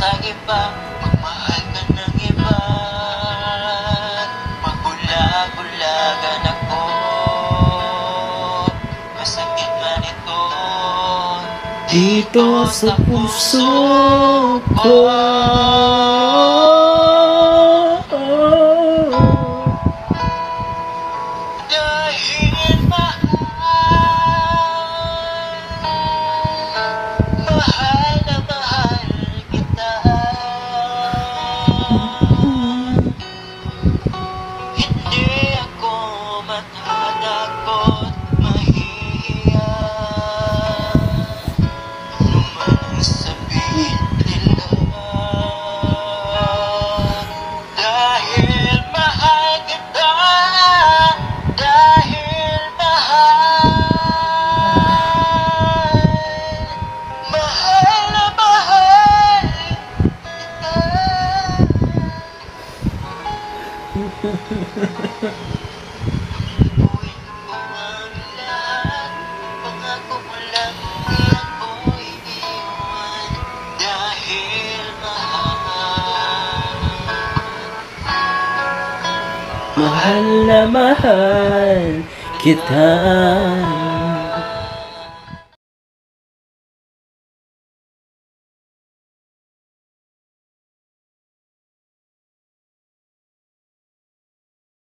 sa iba, magmahal ka ng iba, magbulag-bulagan ako, masakit man ito dito sa puso ko. Dahil mahal na mahal kita, hindi ako matatakot, mahihiya ano man ang sabihin nila. Dahil mahal kita, dahil mahal na mahal kita. Buhay ko ang lahat, pangako mo lang di ako iiwan. Dahil Mahal na mahal kita.